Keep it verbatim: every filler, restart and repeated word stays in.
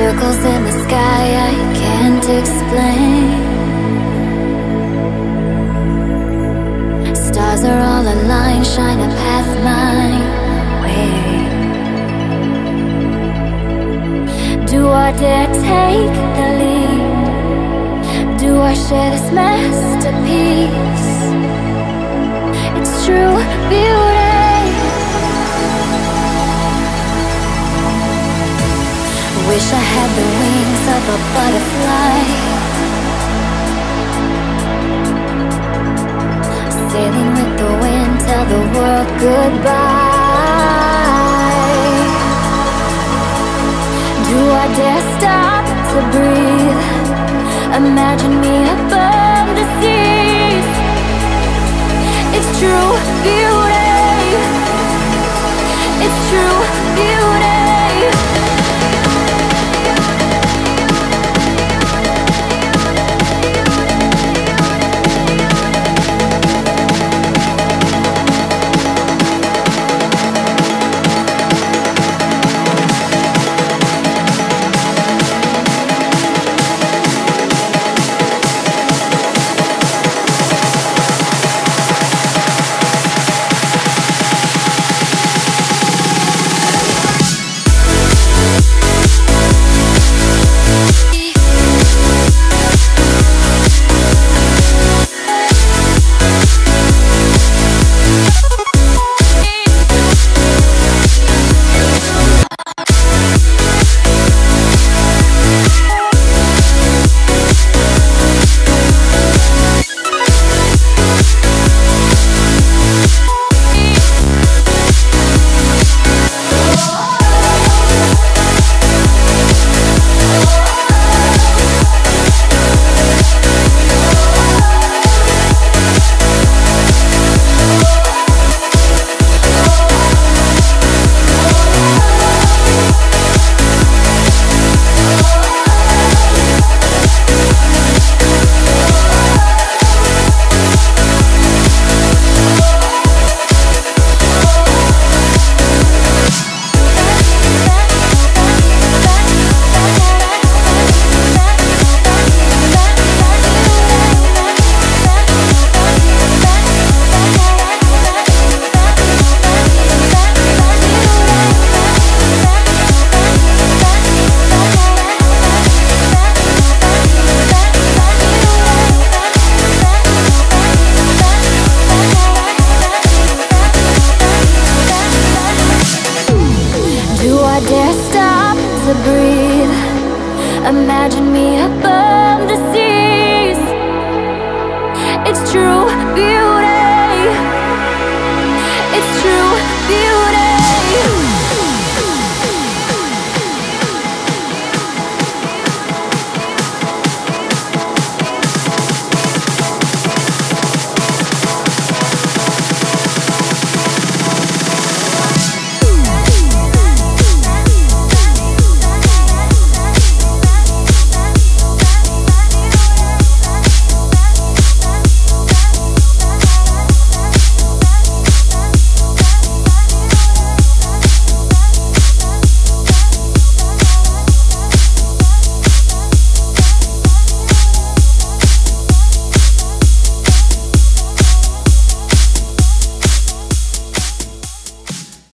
Circles in the sky I can't explain. Stars are all aligned, shine a path my way. Do I dare take the lead? Do I share this masterpiece? It's true beauty. Wish I had the wings of a butterfly, sailing with the wind, tell the world goodbye. Do I dare stop to breathe? Imagine me above the seas. It's true beauty. It's true beauty. Breathe. Imagine me above the seas. It's true beauty.